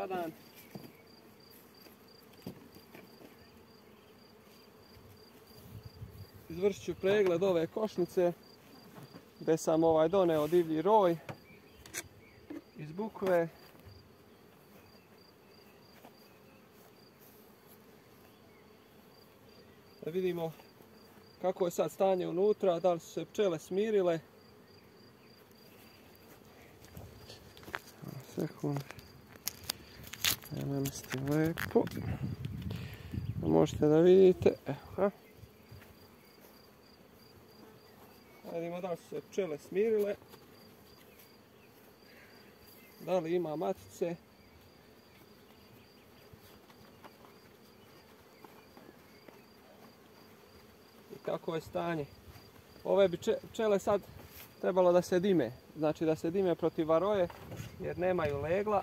sutradan. Izvršit ću pregled ove košnice gdje sam doneo divlji roj iz bukve. Da vidimo kako je sad stanje unutra, da li su se pčele smirile. Sekund. Ja namestim lepo. Možete da vidite. Evo ga. Vidimo da li su se pčele smirile. Da li ima matice. I kako je stanje. Ove bi pčele sad trebalo da se dime. Znači da se dime protiv varoje jer nemaju legla.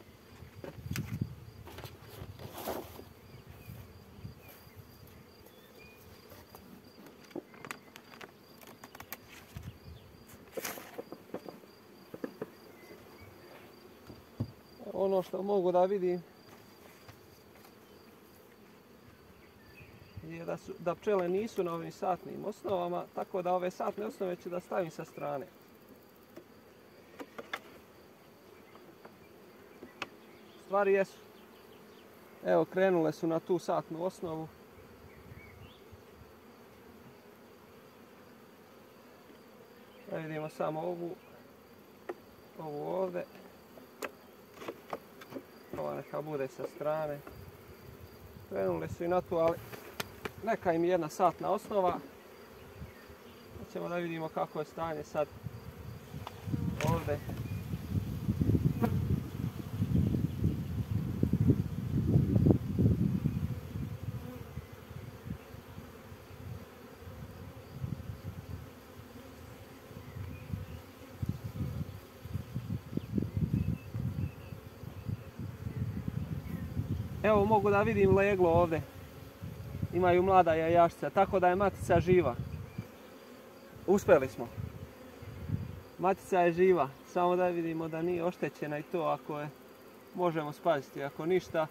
Ono što mogu da vidim je da pčele nisu na ovim satnim osnovama, tako da ove satne osnove ću da stavim sa strane. Stvari jesu. Evo, krenule su na tu satnu osnovu. Da vidimo samo ovu ovdje. Ova neka bude sa strane. Krenuli su i na tu, ali neka im je jedna satna osnova. Ćemo da vidimo kako je stanje sad ovdje. Evo mogu da vidim leglo ovdje. Imaju mlada jajašca, tako da je matica živa. Uspjeli smo. Matica je živa, samo da vidimo da nije oštećena i to ako je možemo spasiti, ako ništa.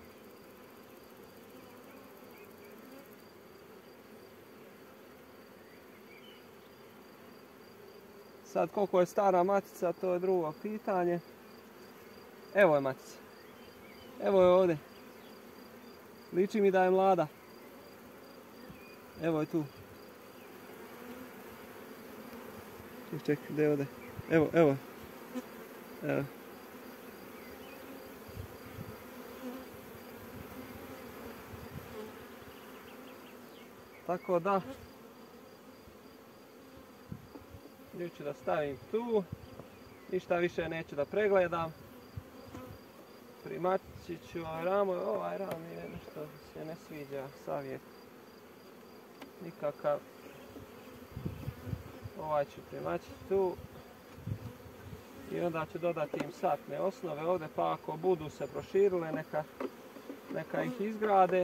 Sad koliko je stara matica, to je drugo pitanje. Evo je matica. Evo je ovdje. Liči mi da je mlada. Evo je tu. Čekaj, gdje je ovdje? Evo. Evo. Tako da. Nju ću da stavim tu. Ništa više neću da pregledam. Primaći ću ovaj ram je nešto se ne sviđa, savjet. Nikakav. Ovaj ću primaćiti tu. I onda ću dodati im satne osnove ovdje, pa ako budu se proširile, neka ih izgrade.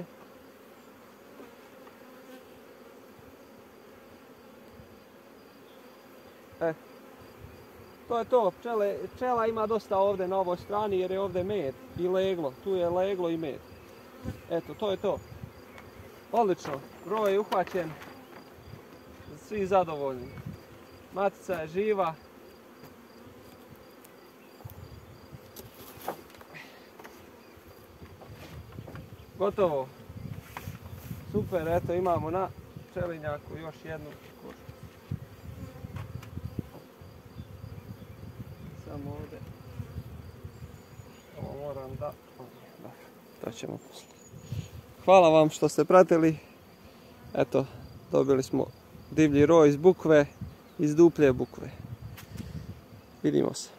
To je to, pčela ima dosta ovdje na ovoj strani jer je ovdje med i leglo, tu je leglo i med. Eto, to je to. Odlično, roj je uhvaćen, svi zadovoljni. Matica je živa. Gotovo. Super, eto imamo na pčelinjaku još jednu košu. Samo ovdje. Ovo moram da... To ćemo poslije. Hvala vam što ste pratili. Eto, dobili smo divlji roj iz bukve, iz duplje bukve. Vidimo se.